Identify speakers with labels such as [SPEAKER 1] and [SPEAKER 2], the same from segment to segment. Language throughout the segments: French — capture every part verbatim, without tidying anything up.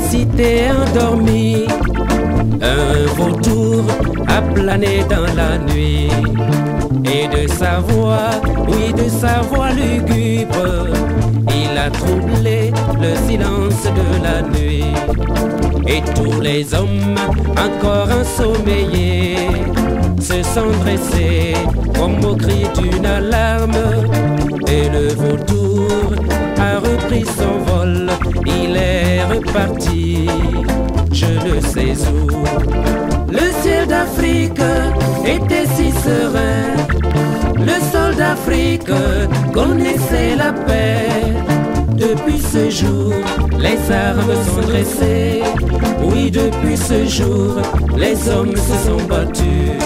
[SPEAKER 1] cité endormie, un vautour a plané dans la nuit. Et de sa voix, oui de sa voix lugubre, il a troublé le silence de la nuit. Et tous les hommes encore ensommeillés se sont dressés comme au cri d'une alarme. Et le vautour a repris son vol, il est reparti, je ne sais où. Le ciel d'Afrique était si serein, le sol d'Afrique connaissait la paix. Depuis ce jour, les armes sont dressées. Oui, depuis ce jour, les hommes se sont battus.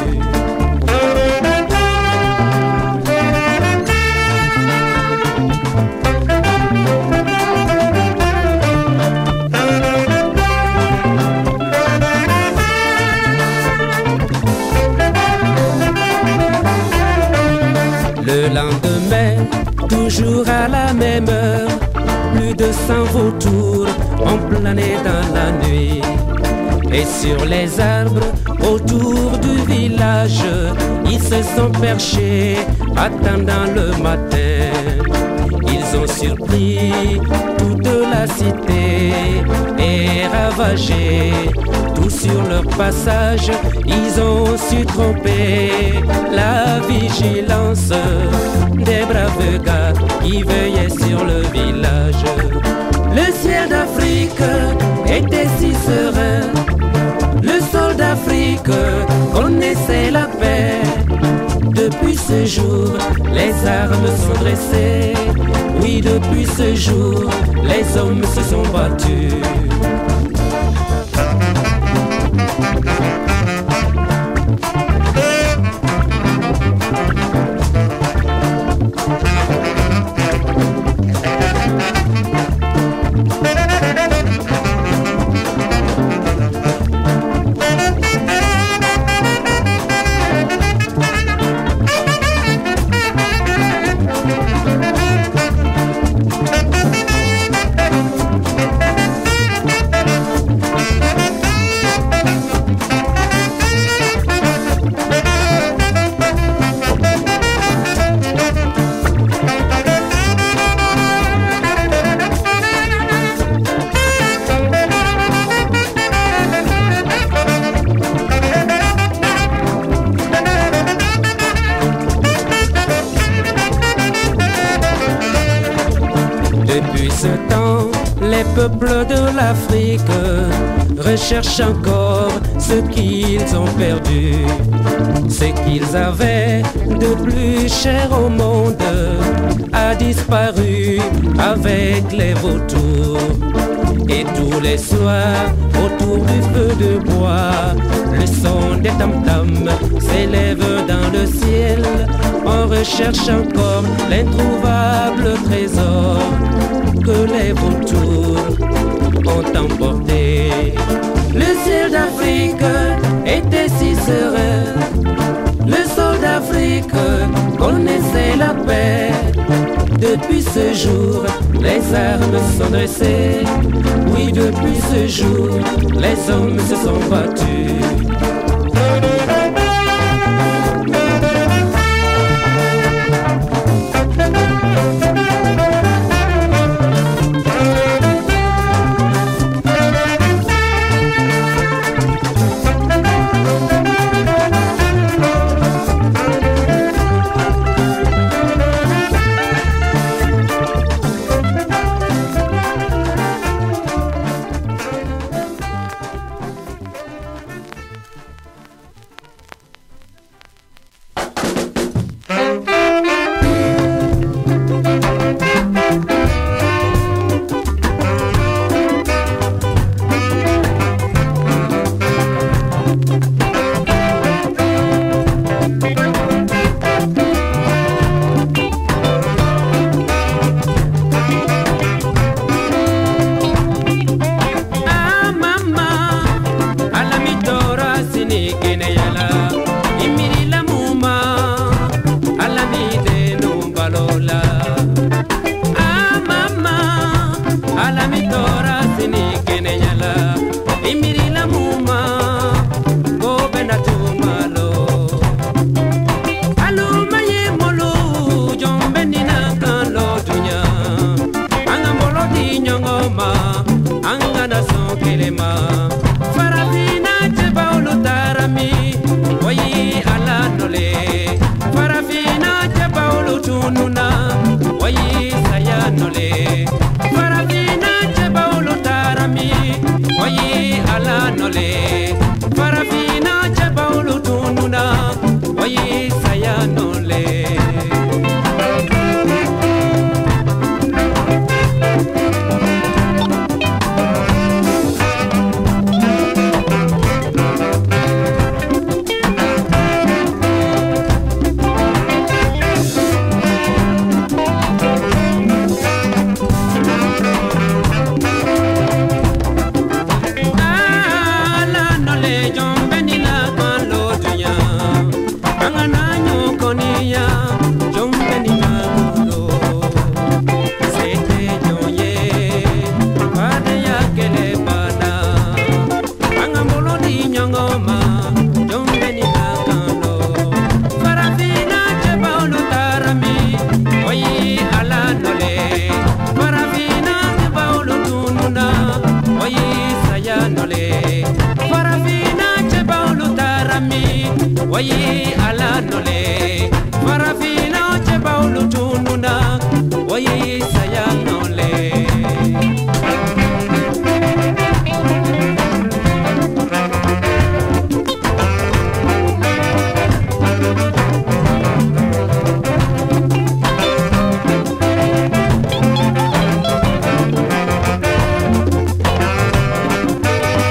[SPEAKER 1] Le lendemain, toujours à la même heure, plus de cent vautours ont plané dans la nuit. Et sur les arbres autour du village, ils se sont perchés, attendant le matin. Ils ont surpris toute la cité et ravagé tout sur leur passage. Ils ont su tromper la vigilance des braves gars qui veillaient sur le village. Le ciel d'Afrique était si serein, le sol d'Afrique connaissait la paix. Depuis ce jour, les armes sont dressées. Oui, depuis ce jour, les hommes se sont battus. Depuis ce temps, les peuples de l'Afrique recherchent encore ce qu'ils ont perdu. Ce qu'ils avaient de plus cher au monde a disparu avec les vautours. Et tous les soirs, autour du feu de bois, le son des tam-tams s'élève dans le ciel. On recherche encore l'introuvable trésor que les vautours ont emporté. Le ciel d'Afrique était si serein, le sol d'Afrique connaissait la paix. Depuis ce jour, les armes sont dressées. Oui, depuis ce jour, les hommes se sont battus. tununa wayi sayanole farafina cheba ulutarami wayi alanole farafina cheba ulutununa wayi sayanole wayi alanole farafina cheba ulutununa wayi sayanole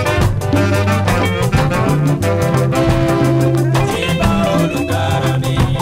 [SPEAKER 1] Cheba ulutarami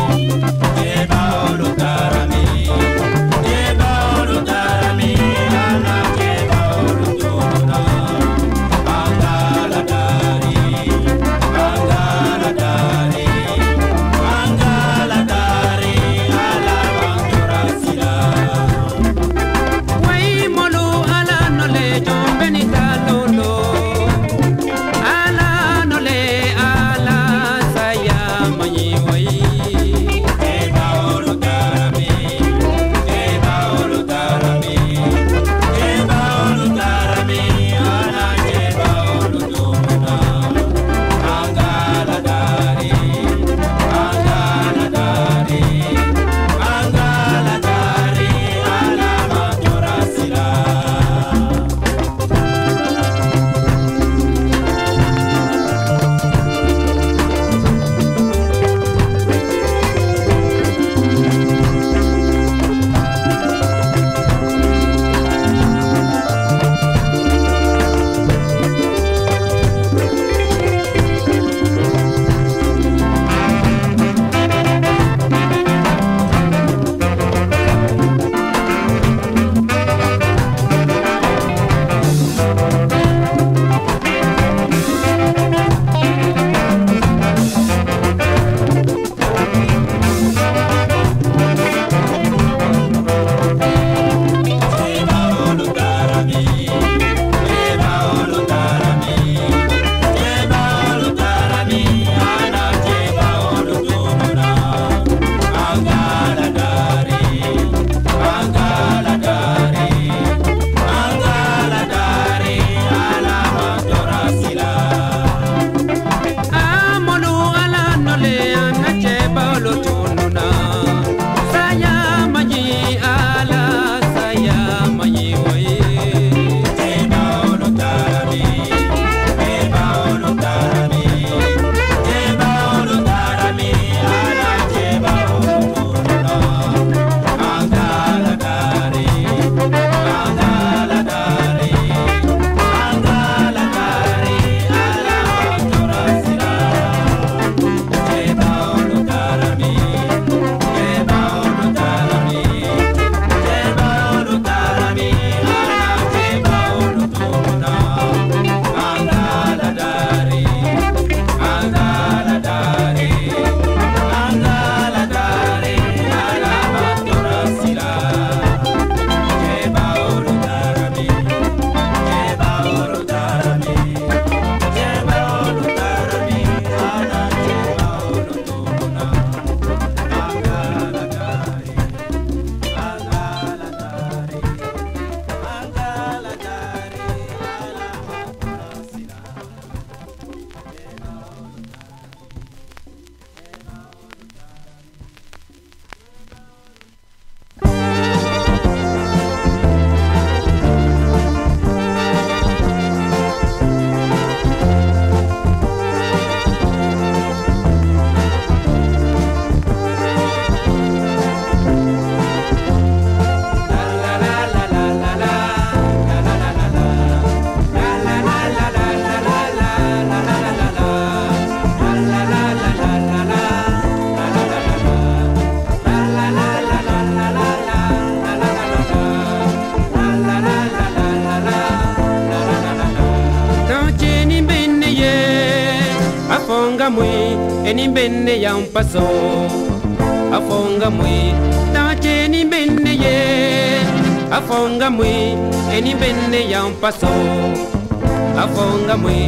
[SPEAKER 1] eni benne ya un paso afonga mui tache ni benne ye afonga mui eni benne ya un paso afonga mui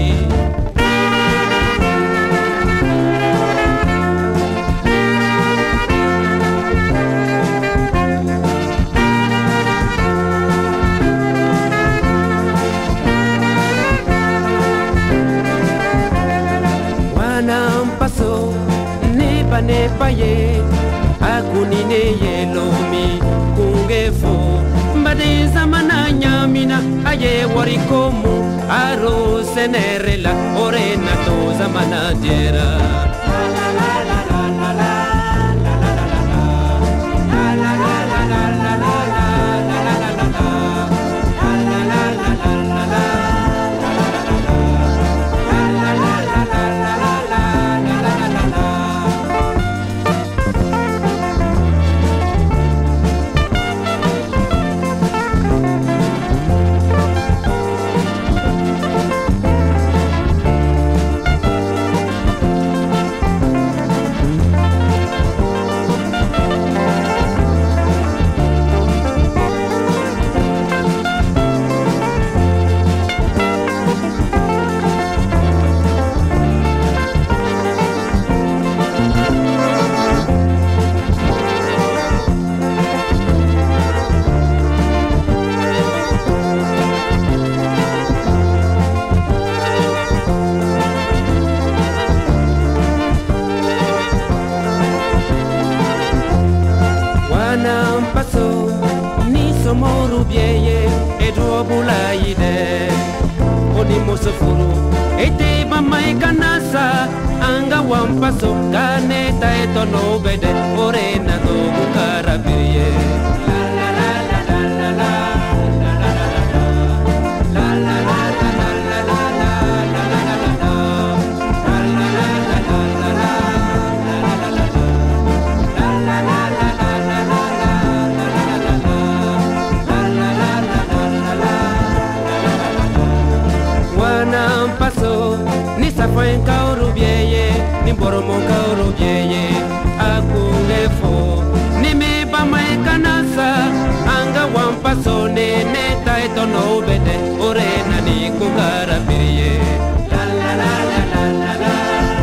[SPEAKER 1] ne paye akunine yelomi kungefo mbade zamana nyamina aye warikomu aro senerela orena to zamana dera moru bieye edo bulaide odi mosofuru ete mama ekanasa anga wampaso kaneta eto no bede orena do bukarabiye la la la la la la Fue kauru bieye ni boromo kauru bieye akungefo ni me bama ekanasa anga wampaso ne neta eto no bede orena ni kungara biye la la la la la la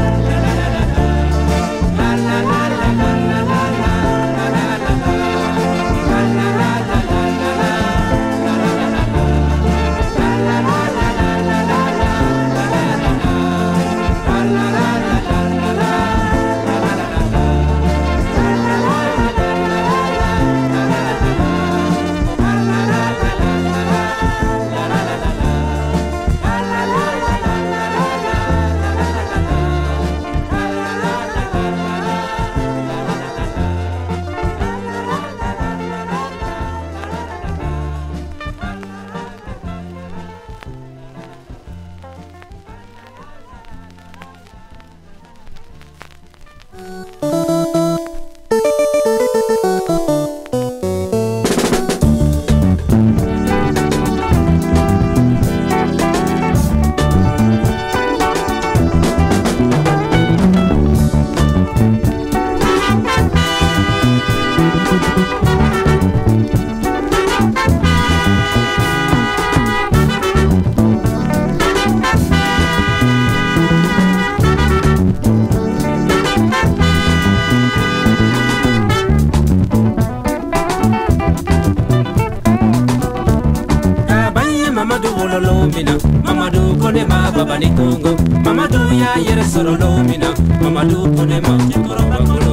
[SPEAKER 1] Mamadou kone ma baba ni Congo Mamadou ya yere soro lomina Mamadou kone ma chikoro bakolo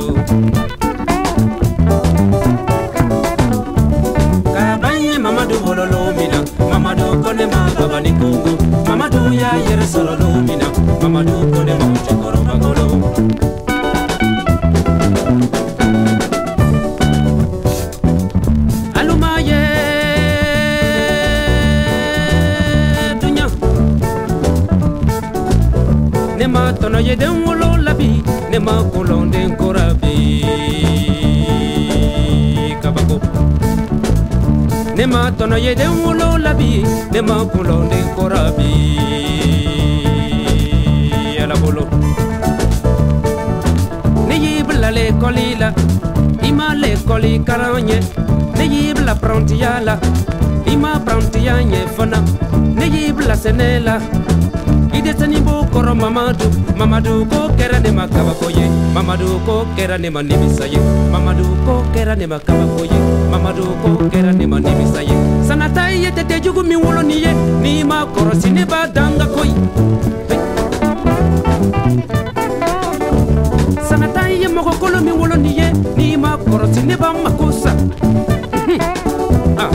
[SPEAKER 1] Kabaye Mamadou holo lomina Mamadou kone ma baba ni Congo Mamadou ya yere soro lomina Mamadou kone ma chikoro bakolo Tono ye den wolo labi ne ma kolon den korabi kabako ne ma tono ye den wolo labi ne ma kolon den korabi ala bolo l'école la ima l'école karanye ne yibla prontiya la ima prontiya nye fana ne yibla senela ide tani bo koro Mamadou Mamadou ko kera ne makaba koye Mamadou ko kera ne manibisaye Mamadou ko kera ne makaba koye Mamadou ko kera ne manibisaye sanata yete te jugu mi wolo niye ni ma koro sine ba danga koy sanata ye moko kolo mi wolo niye ni ma koro sine ba makosa ah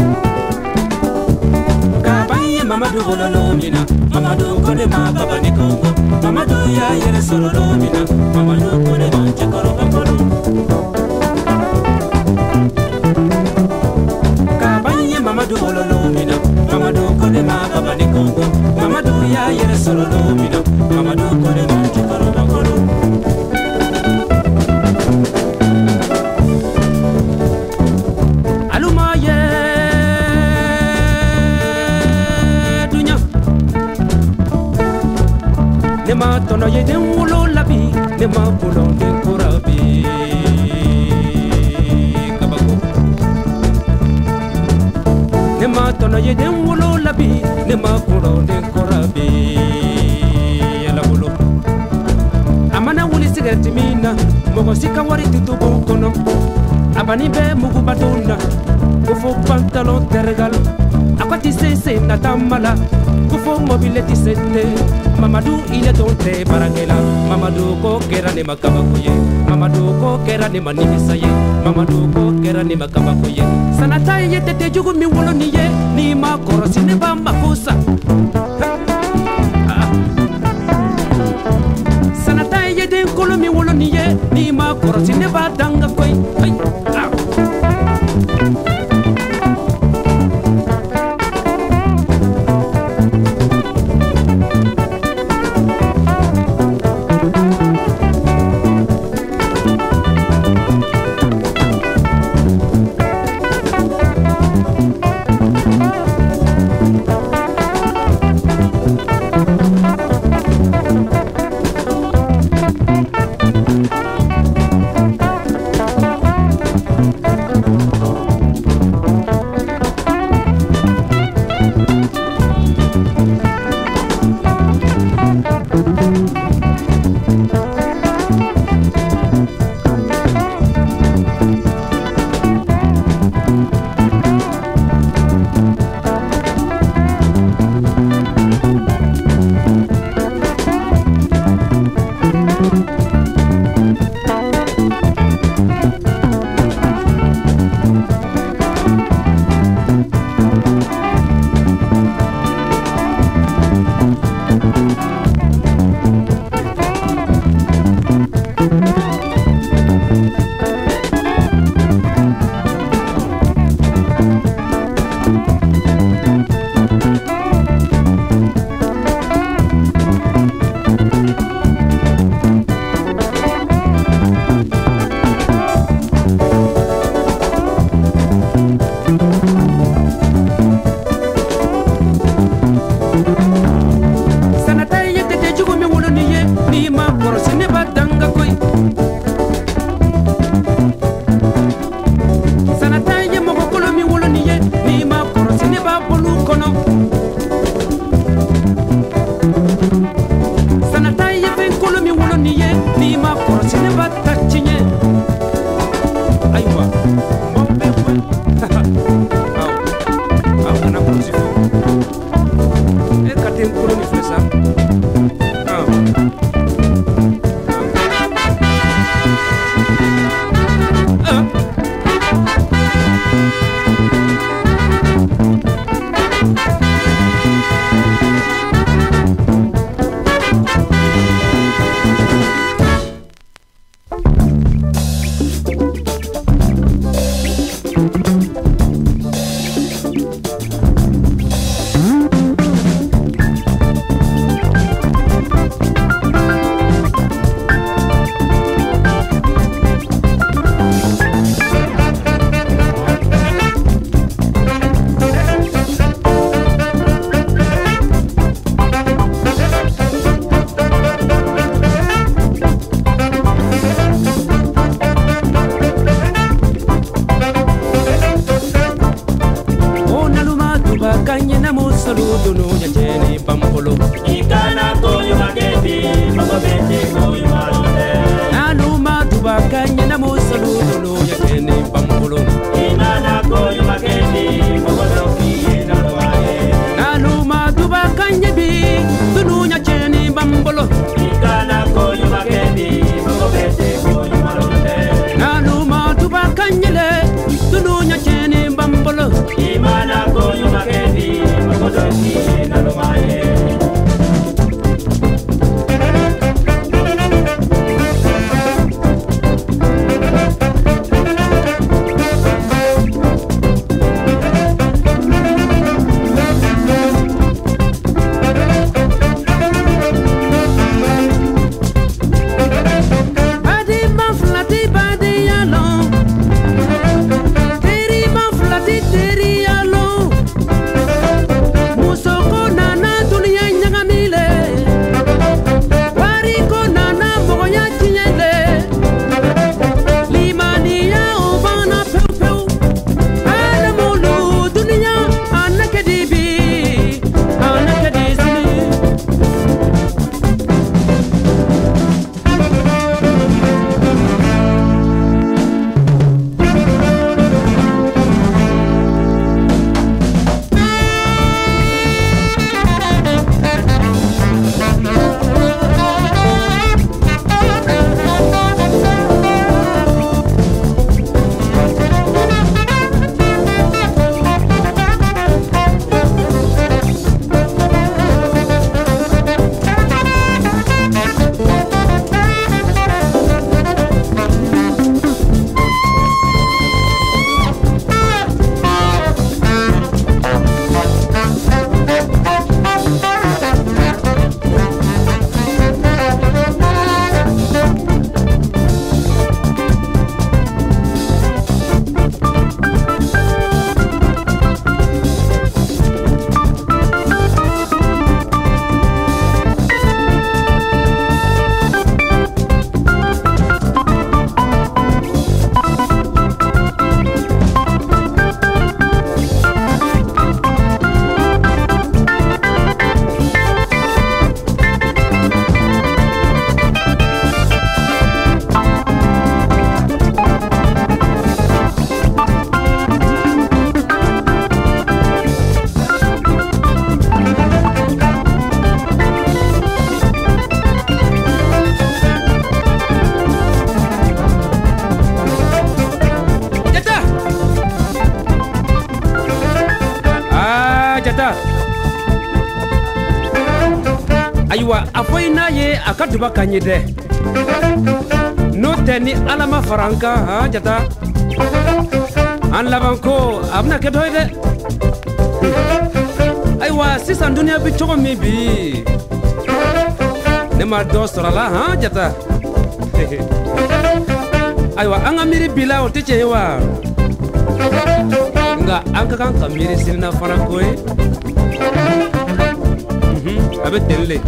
[SPEAKER 1] Mamadou vololo mina Mamadou kone ma baba ni kongo Mamadou ya yere solo mina Mamadou kone ma chekoro bakolo Kabanye Mamadou vololo mina Mamadou kone ma baba ni kongo Mamadou ya yere solo mina Mamadou kone ma chekoro bakolo Nema tono ye den wulo labi Nema bulon den korabi Kabako Nema tono ye den wulo labi Nema bulon den korabi Yala wulo Amana wuli sigareti mina Mogo sika wari tutu bon kono Abani be mugu batona Kufo pantalon tergal Akwati sese na tamala Kufo mobileti sete Mamadou il est dompté barangela Mamadou ko kera ne makaba koye Mamadou ko kera ne manibisaye Mamadou ko kera ne makaba koye sanata yete te jugu mi wolo niye ni ma korosi ne ba makosa ah. sanata yete kolo mi wolo niye ni ma korosi ne ba danga koy ay ah. na musalu tunu ya keni bambolo
[SPEAKER 2] Imana koyu makeni mogodo kiye na loaye
[SPEAKER 1] Nanu maduba kanyebi tunu ya keni bambolo
[SPEAKER 2] Ikana koyu makeni mogobete koyu malonde
[SPEAKER 1] Nanu maduba kanyele tunu ya keni bambolo
[SPEAKER 2] Imana koyu makeni mogodo kiye na loaye
[SPEAKER 1] Aywa afoy na ye akaduba kanyide no teni alama faranka ha jata an laban ko abna ke doyde aywa sisan dunia bi chogo mi bi ne ma do sorala ha jata aywa anga miri bila o teche wa nga anka kan kamiri sinna faranko e abe telle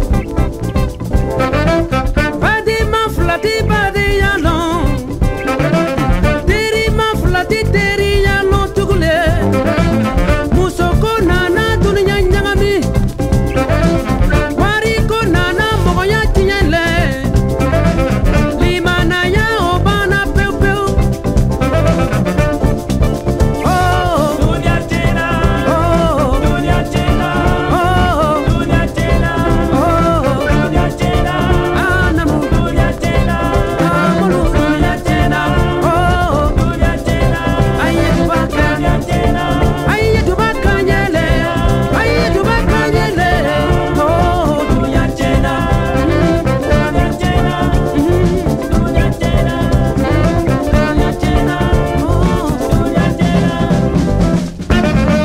[SPEAKER 1] Badi ma flati badi yalon Teri ma flati teri yalon tugule Musoko nana dunia nyangami Wari ko nana mogoya tinyele Limana ya obana peu peu Oh
[SPEAKER 2] Dunia tena
[SPEAKER 1] Oh
[SPEAKER 2] Dunia tena
[SPEAKER 1] Oh
[SPEAKER 2] Dunia tena
[SPEAKER 1] Oh
[SPEAKER 2] Dunia tena
[SPEAKER 1] Anamu
[SPEAKER 2] Dunia tena
[SPEAKER 1] Amulu
[SPEAKER 2] Dunia tena
[SPEAKER 1] Oh
[SPEAKER 2] Dunia tena
[SPEAKER 1] Aye dubaka
[SPEAKER 2] Dunia tena
[SPEAKER 1] Aye dubaka nyele Aye dubaka nyele Oh
[SPEAKER 2] Dunia tena Dunia tena Dunia tena Dunia tena Dunia tena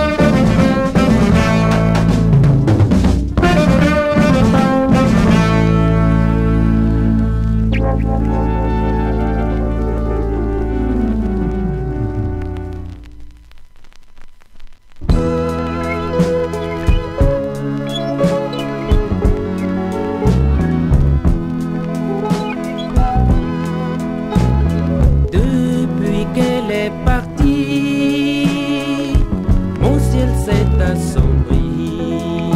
[SPEAKER 1] Depuis qu'elle est partie, mon ciel s'est assombri.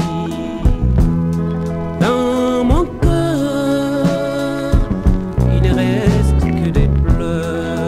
[SPEAKER 1] Dans mon cœur, il ne reste que des pleurs.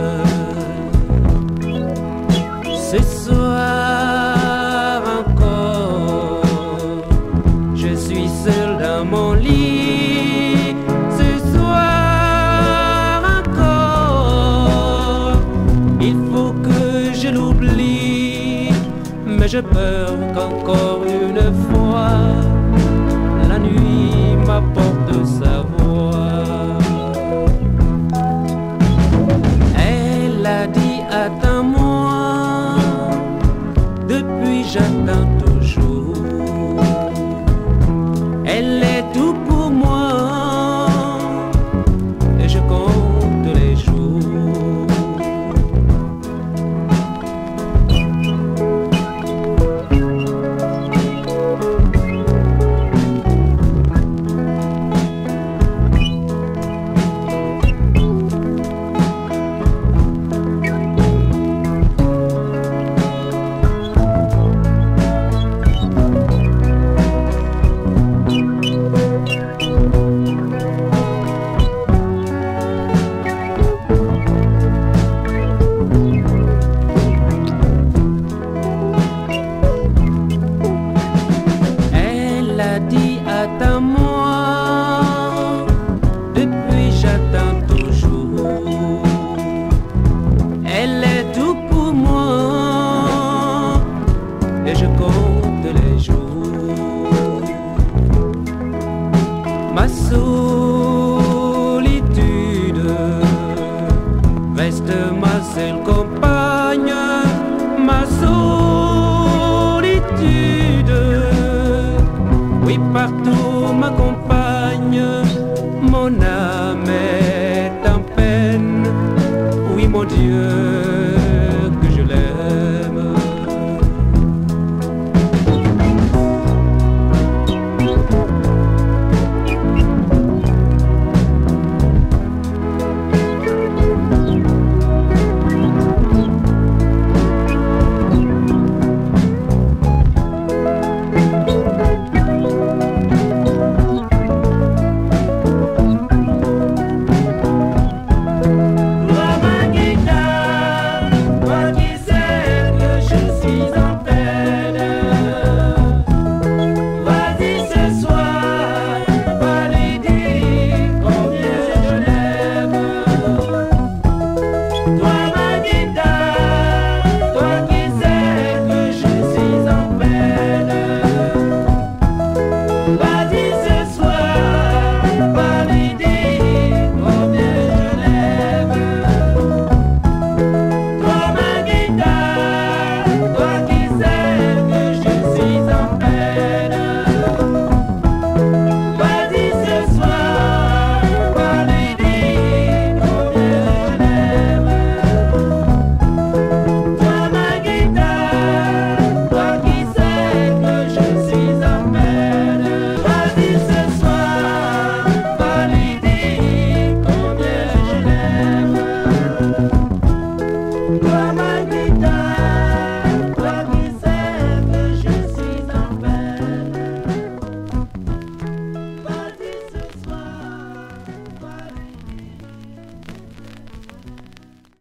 [SPEAKER 1] j'ai peur qu'encore une fois la nuit m'apporte sa voix. Elle a dit attends-moi, depuis j'attends toujours. Elle est tout pour moi et je compte les jours. Dit attends-moi, depuis j'attends toujours. Elle est tout pour moi et je compte les jours. Ma solitude reste ma seule compagne, ma solitude. Oui, partout m'accompagne, mon âme est en peine. Oui, mon Dieu, que je l'aime.
[SPEAKER 2] Toi